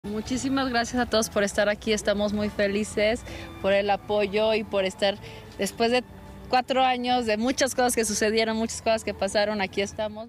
Muchísimas gracias a todos por estar aquí, estamos muy felices por el apoyo y por estar después de 4 años de muchas cosas que sucedieron, muchas cosas que pasaron, aquí estamos.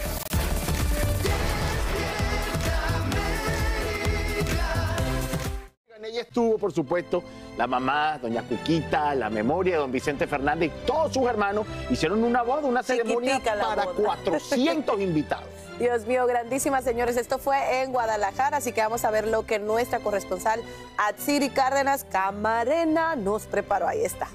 En ella estuvo, por supuesto, la mamá, doña Cuquita, la memoria de don Vicente Fernández y todos sus hermanos hicieron una boda, una ceremonia para 400 invitados. Dios mío, grandísima, señores. Esto fue en Guadalajara, así que vamos a ver lo que nuestra corresponsal Atsiri Cárdenas Camarena nos preparó. Ahí está.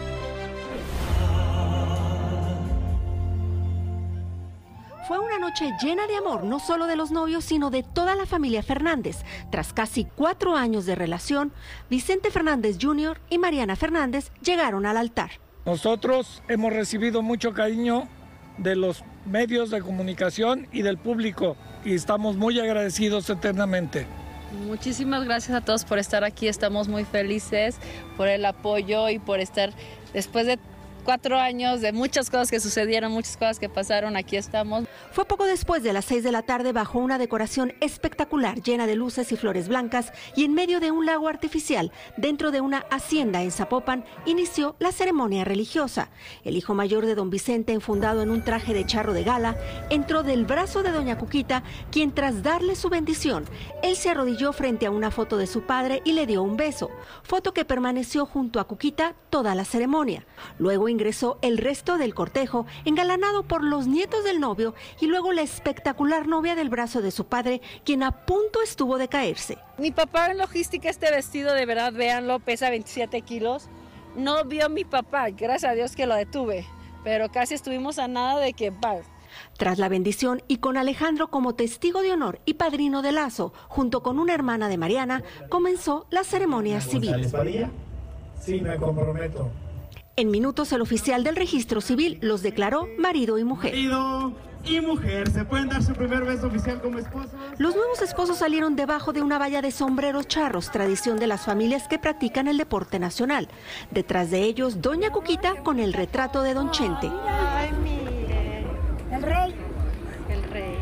Fue una noche llena de amor, no solo de los novios, sino de toda la familia Fernández. Tras casi 4 años de relación, Vicente Fernández Jr. y Mariana Fernández llegaron al altar. Nosotros hemos recibido mucho cariño de los medios de comunicación y del público y estamos muy agradecidos eternamente. Muchísimas gracias a todos por estar aquí, estamos muy felices por el apoyo y por estar después de 4 años de muchas cosas que sucedieron, muchas cosas que pasaron, aquí estamos. Fue poco después de las 6 de la tarde, bajo una decoración espectacular llena de luces y flores blancas y en medio de un lago artificial, dentro de una hacienda en Zapopan, inició la ceremonia religiosa. El hijo mayor de don Vicente, enfundado en un traje de charro de gala, entró del brazo de doña Cuquita, quien tras darle su bendición, él se arrodilló frente a una foto de su padre y le dio un beso, foto que permaneció junto a Cuquita toda la ceremonia. Luego ingresó el resto del cortejo, engalanado por los nietos del novio y luego la espectacular novia del brazo de su padre, quien a punto estuvo de caerse. Mi papá en logística, este vestido de verdad, véanlo, pesa 27 kilos. No vio a mi papá, gracias a Dios que lo detuve, pero casi estuvimos a nada de que... Tras la bendición y con Alejandro como testigo de honor y padrino de lazo, junto con una hermana de Mariana, comenzó la ceremonia civil. Sí, me comprometo. En minutos el oficial del registro civil los declaró marido y mujer. Marido y mujer, ¿se pueden dar su primer beso oficial como esposos? Los nuevos esposos salieron debajo de una valla de sombreros charros, tradición de las familias que practican el deporte nacional. Detrás de ellos, doña Cuquita con el retrato de don Chente. Ay, mire, el rey. El rey.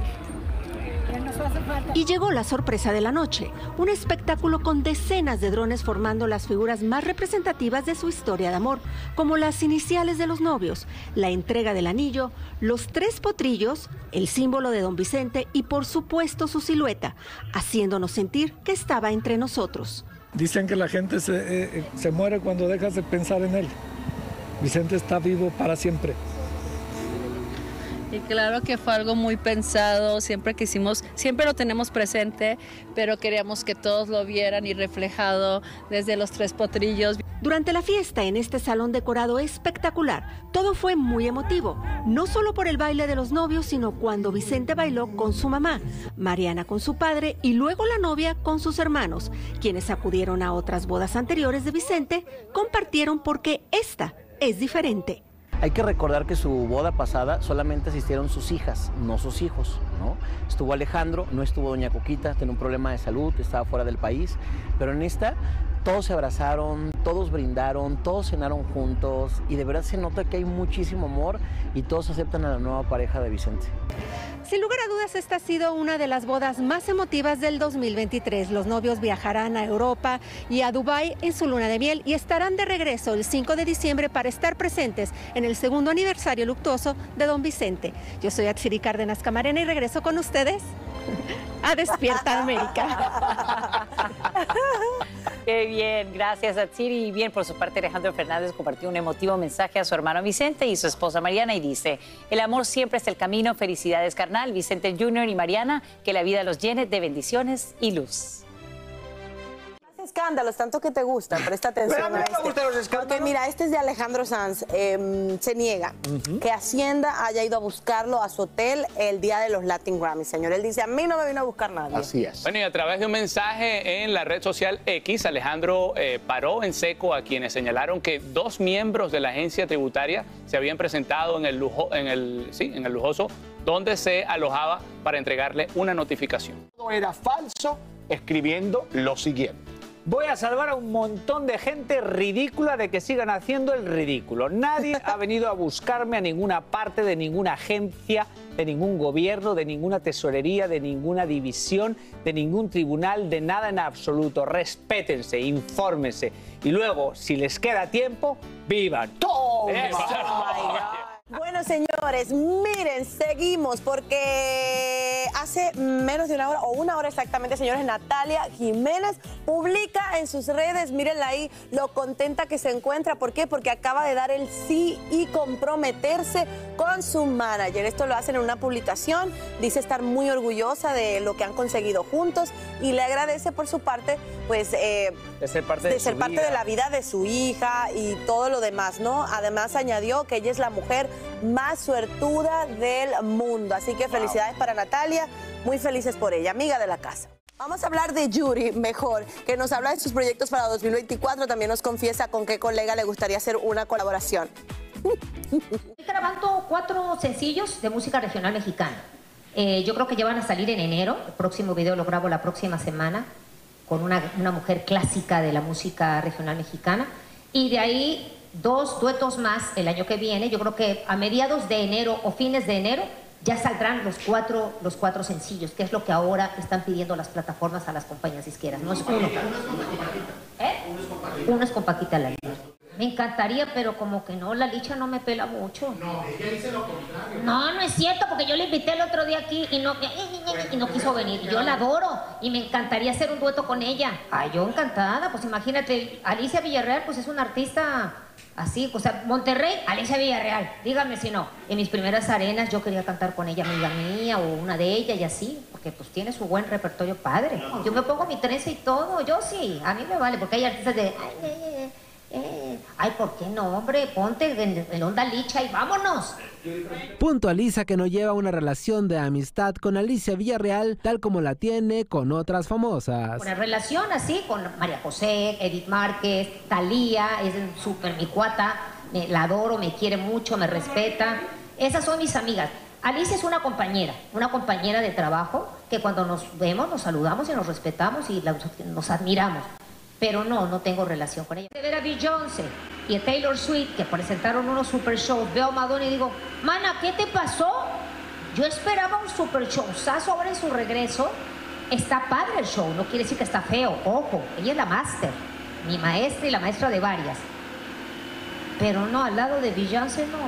Y llegó la sorpresa de la noche, un espectáculo con decenas de drones formando las figuras más representativas de su historia de amor, como las iniciales de los novios, la entrega del anillo, los 3 potrillos, el símbolo de don Vicente y por supuesto su silueta, haciéndonos sentir que estaba entre nosotros. Dicen que la gente se muere cuando dejas de pensar en él. Vicente está vivo para siempre. Y claro que fue algo muy pensado, siempre lo tenemos presente, pero queríamos que todos lo vieran y reflejado desde los 3 potrillos. Durante la fiesta, en este salón decorado espectacular, todo fue muy emotivo, no solo por el baile de los novios, sino cuando Vicente bailó con su mamá, Mariana con su padre y luego la novia con sus hermanos, quienes acudieron a otras bodas anteriores de Vicente, compartieron porque esta es diferente. Hay que recordar que su boda pasada solamente asistieron sus hijas, no sus hijos, ¿no? Estuvo Alejandro, no estuvo doña Cuquita, tenía un problema de salud, estaba fuera del país, pero en esta todos se abrazaron, todos brindaron, todos cenaron juntos y de verdad se nota que hay muchísimo amor y todos aceptan a la nueva pareja de Vicente. Sin lugar a dudas, esta ha sido una de las bodas más emotivas del 2023. Los novios viajarán a Europa y a Dubái en su luna de miel y estarán de regreso el 5 de diciembre para estar presentes en el 2º aniversario luctuoso de don Vicente. Yo soy Atsiri Cárdenas Camarena y regreso con ustedes a Despierta América. Qué bien, gracias Atsiri. Y bien, por su parte, Alejandro Fernández compartió un emotivo mensaje a su hermano Vicente y su esposa Mariana y dice: el amor siempre es el camino, felicidades carnal, Vicente Jr. y Mariana, que la vida los llene de bendiciones y luz. Escándalos, tanto que te gustan, presta atención. Pero a mí no me gustan los escándalos. Porque mira, este es de Alejandro Sanz, se niega que Hacienda haya ido a buscarlo a su hotel el día de los Latin Grammy, señor. Él dice, a mí no me vino a buscar nadie. Así es. Bueno, y a través de un mensaje en la red social X, Alejandro paró en seco a quienes señalaron que 2 miembros de la agencia tributaria se habían presentado en el lujoso donde se alojaba para entregarle una notificación. Era falso, escribiendo lo siguiente. Voy a salvar a un montón de gente ridícula de que sigan haciendo el ridículo. Nadie ha venido a buscarme a ninguna parte de ninguna agencia, de ningún gobierno, de ninguna tesorería, de ninguna división, de ningún tribunal, de nada en absoluto. Respétense, infórmense y luego, si les queda tiempo, vivan. ¡Toma! Bueno, señores, miren, seguimos porque hace menos de una hora, o una hora exactamente, señores, Natalia Jiménez publica en sus redes, mírenla ahí, lo contenta que se encuentra. ¿Por qué? Porque acaba de dar el sí y comprometerse con su manager. Esto lo hacen en una publicación, dice estar muy orgullosa de lo que han conseguido juntos y le agradece por su parte, pues, de ser parte de la vida de su hija y todo lo demás, ¿no? Además añadió que ella es la mujer más suertuda del mundo. Así que felicidades para Natalia, muy felices por ella, amiga de la casa. Vamos a hablar de Yuri mejor, que nos habla de sus proyectos para 2024. También nos confiesa con qué colega le gustaría hacer una colaboración. Estoy grabando 4 sencillos de música regional mexicana. Yo creo que ya van a salir en enero. El próximo video lo grabo la próxima semana con una mujer clásica de la música regional mexicana. Y de ahí 2 duetos más el año que viene. Yo creo que a mediados de enero o fines de enero ya saldrán los cuatro sencillos, que es lo que ahora están pidiendo las plataformas a las compañías disqueras. No es uno. Uno es con Paquita La Licha. Me encantaría, pero como que no, La Licha no me pela mucho. No, ella dice lo contrario. No, no es cierto, porque yo le invité el otro día aquí y no quiso venir. Yo la adoro y me encantaría hacer un dueto con ella. Ay, yo encantada, pues imagínate, Alicia Villarreal, pues es una artista así, o sea, Monterrey, Alicia Villarreal, díganme si no. En mis primeras arenas yo quería cantar con ella, amiga mía, o una de ellas y así, porque pues tiene su buen repertorio padre. Yo me pongo mi trenza y todo, yo sí, a mí me vale, porque hay artistas de... Ay, ¿por qué no, hombre? Ponte en onda Licha y vámonos. Puntualiza que no lleva una relación de amistad con Alicia Villarreal, tal como la tiene con otras famosas. Una relación así con María José, Edith Márquez, Thalía, es súper mi cuata, la adoro, me quiere mucho, me respeta. Esas son mis amigas. Alicia es una compañera de trabajo, que cuando nos vemos nos saludamos y nos respetamos y nos admiramos. Pero no tengo relación con ella. De ver a Beyoncé y a Taylor Swift, que presentaron unos super shows, veo a Madonna y digo, mana, ¿qué te pasó? Yo esperaba un super showzazo ahora en su regreso. Está padre el show, no quiere decir que está feo, ojo, ella es la máster, mi maestra y la maestra de varias. Pero no, al lado de Beyoncé no,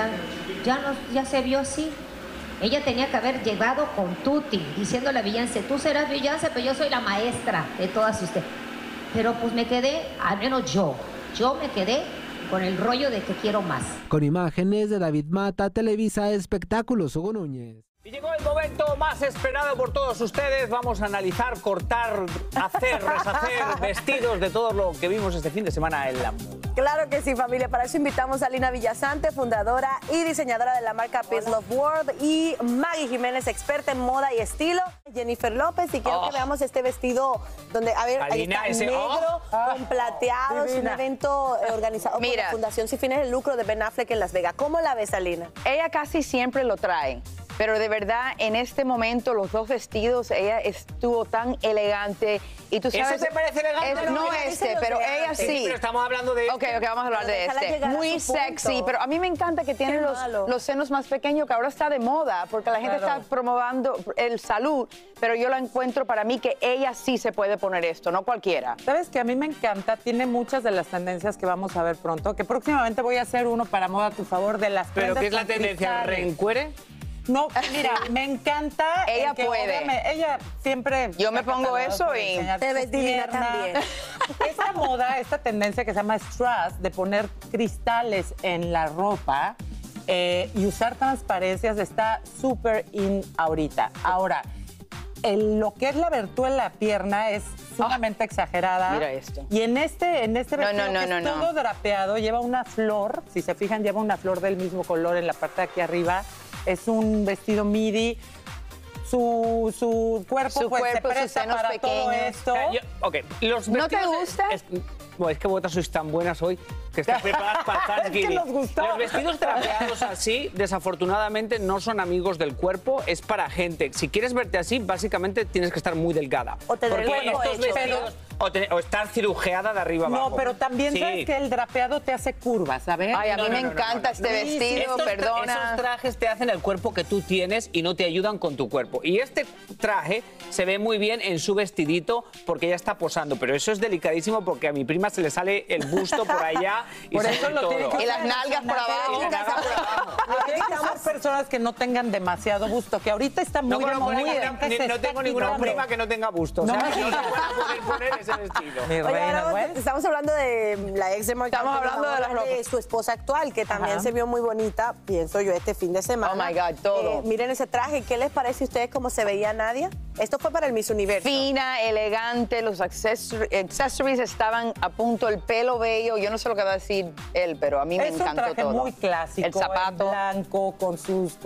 ya se vio así. Ella tenía que haber llegado con Tutti, diciéndole a Beyoncé, tú serás Beyoncé, pero yo soy la maestra de todas ustedes. Pero pues me quedé, al menos yo me quedé con el rollo de que quiero más. Con imágenes de David Mata, Televisa Espectáculos, Hugo Núñez. Y llegó el momento más esperado por todos ustedes. Vamos a analizar, cortar, hacer, reshacer vestidos de todo lo que vimos este fin de semana en la moda. Claro que sí, familia. Para eso invitamos a Lina Villasante, fundadora y diseñadora de la marca Peace Love World, y Maggie Jiménez, experta en moda y estilo. Jennifer López, y quiero que veamos este vestido donde, a ver, ahí está, negro con plateados, un evento organizado por la Fundación Sin Fines de Lucro de Ben Affleck en Las Vegas. ¿Cómo la ves, Alina? Ella casi siempre lo trae. Pero de verdad, en este momento, los 2 vestidos, ella estuvo tan elegante. Y tú sabes, ¿eso te parece elegante? No pero ella sí. Pero estamos hablando de... Ok, vamos a hablar de este. Muy sexy, pero a mí me encanta que tiene los senos más pequeños, que ahora está de moda, porque la gente está promoviendo el salud, pero yo la encuentro para mí que ella sí se puede poner esto, no cualquiera. ¿Sabes que a mí me encanta? Tiene muchas de las tendencias que vamos a ver pronto, que próximamente voy a hacer uno para Moda a tu Favor de las ¿Pero qué es la tendencia? ¿Reencuere? No, mira, me encanta. Ella puede. Ella siempre... Yo me pongo eso y... Te ves divina también. Esta moda, esta tendencia que se llama strass, de poner cristales en la ropa y usar transparencias, está súper in ahorita. Ahora, lo que es la abertura en la pierna es sumamente exagerada. Mira esto. Y en este vestido que es todo drapeado, lleva una flor. Si se fijan, lleva una flor del mismo color en la parte de aquí arriba. Es un vestido midi. Su cuerpo se presta para pequeños. Todo esto. ¿No te gusta? Es que vosotras sois tan buenas hoy que estáis preparadas para Thanksgiving. Es que nos gustó. Los vestidos drapeados así, desafortunadamente, no son amigos del cuerpo, es para gente. Si quieres verte así, básicamente tienes que estar muy delgada. O tener porque el cuerpo estos hecho, vestidos O estar cirujeada de arriba abajo. No, pero también sabes que el drapeado te hace curvas, ¿sabes? Ay, a mí me encanta este vestido, perdona. Esos trajes te hacen el cuerpo que tú tienes y no te ayudan con tu cuerpo. Y este traje se ve muy bien en su vestidito porque ella está posando, pero eso es delicadísimo porque a mi prima se le sale el busto por allá y por eso lo tiene que y las nalgas por abajo. Tienen que ser personas que no tengan demasiado busto, que ahorita está muy de moda. No tengo ninguna prima que no tenga busto. O sea, no se van a poder poner ese vestido. Estamos hablando de la ex de Marc Estamos hablando de su esposa actual, que también se vio muy bonita, pienso yo, este fin de semana. Oh, my God, todo. Miren ese traje. ¿Qué les parece a ustedes cómo se veía Nadia? Esto fue para el Miss Universo. Fina, elegante, los accessories estaban a punto, el pelo bello. Yo no sé lo que va a decir él, pero a mí me encantó todo. Es un traje muy clásico. El zapato. Blanco, con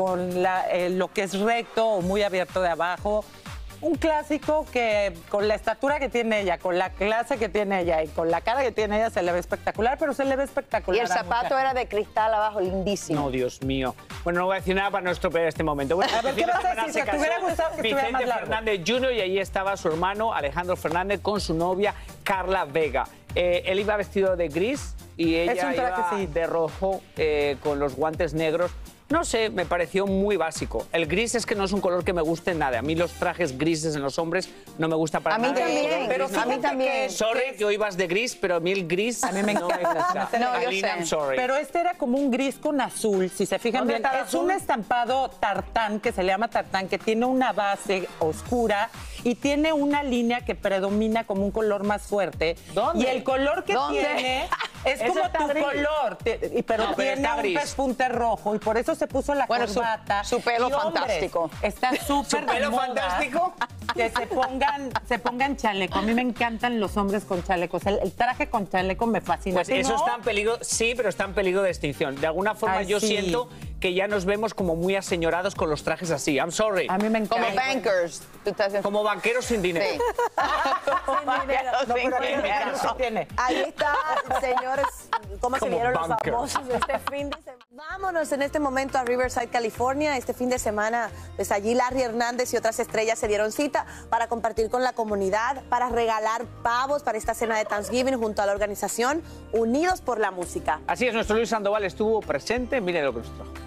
lo que es recto o muy abierto de abajo. Un clásico que con la estatura que tiene ella, con la clase que tiene ella y con la cara que tiene ella se le ve espectacular, pero se le ve espectacular. Y el zapato era de cristal abajo, lindísimo. No, Dios mío. Bueno, no voy a decir nada para no estropear este momento. Bueno, a ver, ¿qué vas a decir? ¿Que te hubiera gustado que estuviera más largo? Fernández Jr. y allí estaba su hermano Alejandro Fernández con su novia Carla Vega. Él iba vestido de gris y ella iba de rojo con los guantes negros. No sé, me pareció muy básico. El gris es que no es un color que me guste nada. A mí los trajes grises en los hombres no me gusta para nada. A mí también, pero a mí también. Sorry que hoy vas de gris, pero a mí el gris a mí me encanta. No, Alina, I'm sorry. Pero este era como un gris con azul, si se fijan bien. Es un estampado tartán, que se le llama tartán, que tiene una base oscura y tiene una línea que predomina como un color más fuerte. ¿Dónde? Y el color que tiene es como tu color, pero tiene un pespunte rojo y por eso se puso la corbata. Su pelo fantástico. Está súper de moda fantástico. Que se pongan chaleco. A mí me encantan los hombres con chalecos. El traje con chaleco me fascina. Pues eso está en peligro, sí, pero está en peligro de extinción. De alguna forma yo siento que ya nos vemos como muy aseñorados con los trajes así. I'm sorry. A mí me encanta. Como bankers. Como banqueros sin dinero. Sí. Sin dinero. Ahí está, señores, cómo se vieron los famosos de este fin de semana. Vámonos en este momento a Riverside, California. Este fin de semana, pues allí Larry Hernández y otras estrellas se dieron cita para compartir con la comunidad, para regalar pavos para esta cena de Thanksgiving junto a la organización Unidos por la Música. Así es, nuestro Luis Sandoval estuvo presente. Miren lo que nos trajo.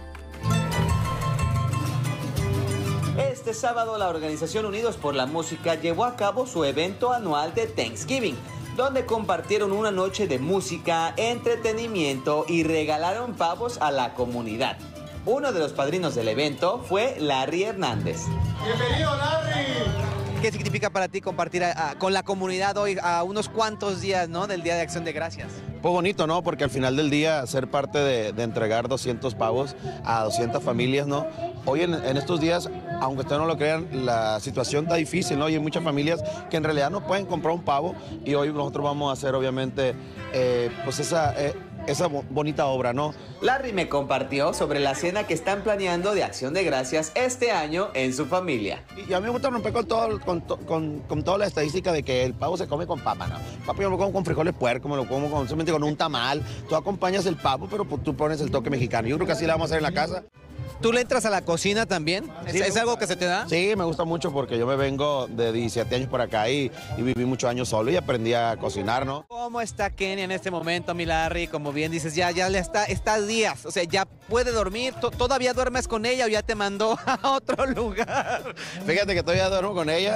Este sábado la organización Unidos por la Música llevó a cabo su evento anual de Thanksgiving, donde compartieron una noche de música, entretenimiento y regalaron pavos a la comunidad. Uno de los padrinos del evento fue Larry Hernández. ¡Bienvenido, Larry! ¿Qué significa para ti compartir con la comunidad hoy a unos cuantos días, ¿no?, del Día de Acción de Gracias? Pues bonito, ¿no? Porque al final del día ser parte de entregar 200 pavos a 200 familias, ¿no? Hoy en estos días, aunque ustedes no lo crean, la situación está difícil, ¿no? Y hay muchas familias que en realidad no pueden comprar un pavo y hoy nosotros vamos a hacer, obviamente, pues esa bonita obra, ¿no? Larry me compartió sobre la cena que están planeando de Acción de Gracias este año en su familia. Y a mí me gusta romper con toda la estadística de que el pavo se come con papa, ¿no? Papa yo lo como con frijoles puerco, me lo como solamente con un tamal. Tú acompañas el pavo, pero pues, tú pones el toque mexicano. Yo creo que así la vamos a hacer en la casa. ¿Tú le entras a la cocina también? Sí, ¿Es algo que se te da? Sí, me gusta mucho porque yo me vengo de 17 años por acá y viví muchos años solo y aprendí a cocinar, ¿no? ¿Cómo está Kenia en este momento, mi Larry? Como bien dices, ya le está días, o sea, ya puede dormir. ¿Todavía duermes con ella o ya te mandó a otro lugar? Fíjate que todavía duermo con ella.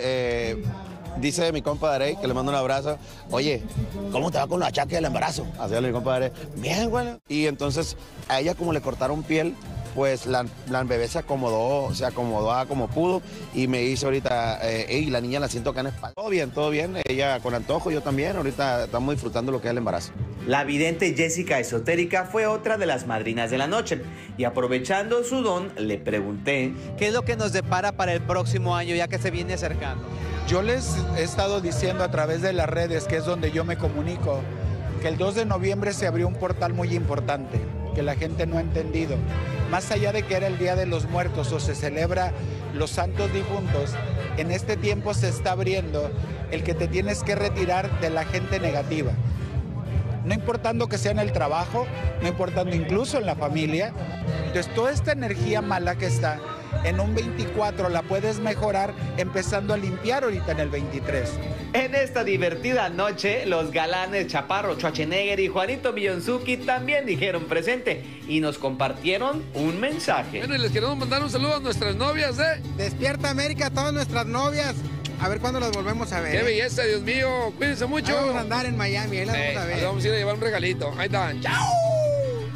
Dice mi compa Darey, que le mando un abrazo, oye, ¿cómo te va con la achaque del embarazo? Así mi compa Darey, bien, güey. Y entonces a ella como le cortaron piel, pues la bebé se acomodó como pudo y me dice ahorita, la niña la siento acá en la espalda. Todo bien, ella con antojo, yo también, ahorita estamos disfrutando lo que es el embarazo. La vidente Jessica Esotérica fue otra de las madrinas de la noche y aprovechando su don, le pregunté ¿qué es lo que nos depara para el próximo año ya que se viene acercando? Yo les he estado diciendo a través de las redes, que es donde yo me comunico, que el 2 de noviembre se abrió un portal muy importante, que la gente no ha entendido. Más allá de que era el Día de los Muertos o se celebra los santos difuntos, en este tiempo se está abriendo el que te tienes que retirar de la gente negativa. No importando que sea en el trabajo, no importando incluso en la familia. Entonces toda esta energía mala que está, en un 24 la puedes mejorar empezando a limpiar ahorita en el 23. En esta divertida noche, los galanes Chaparro Schwarzenegger y Juanito Millonzuki también dijeron presente y nos compartieron un mensaje. Bueno, y les queremos mandar un saludo a nuestras novias, ¿eh? Despierta América, a todas nuestras novias. A ver cuándo las volvemos a ver. ¡Qué belleza, Dios mío! Cuídense mucho. Vamos a andar en Miami, ahí las vamos a ver. Vamos a ir a llevar un regalito. Ahí están. ¡Chao!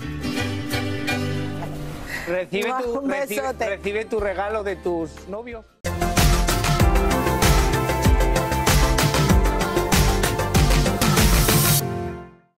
Recibe tu regalo de tus novios.